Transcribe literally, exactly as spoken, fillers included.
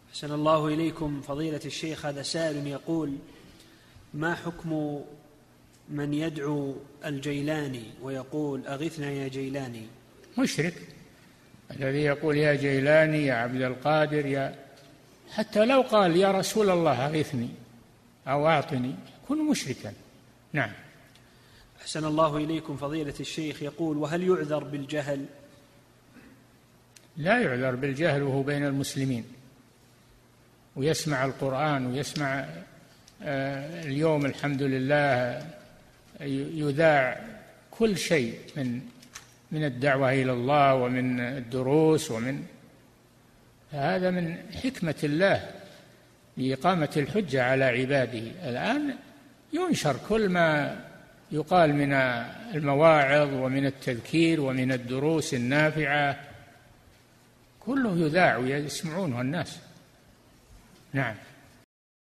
أحسن الله إليكم فضيلة الشيخ. هذا سائل يقول: ما حكم من يدعو الجيلاني ويقول أغثنا يا جيلاني؟ مشرك الذي يقول يا جيلاني يا عبد القادر، يا حتى لو قال يا رسول الله أغثني أو أعطني يكون مشركا. نعم. أحسن الله إليكم فضيلة الشيخ. يقول: وهل يعذر بالجهل؟ لا يعذر بالجهل وهو بين المسلمين ويسمع القرآن ويسمع آه اليوم الحمد لله يذاع كل شيء من من الدعوة إلى الله ومن الدروس، ومن هذا من حكمة الله لإقامة الحجة على عباده. الآن ينشر كل ما يقال من المواعظ ومن التذكير ومن الدروس النافعة، كله يذاع ويسمعونه الناس. نعم.